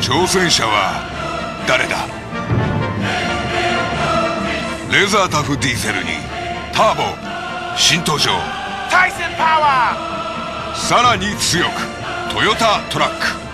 挑戦者は誰だ？レザータフディーゼルにターボ新登場、 タイソンパワさらに強くトヨタトラック。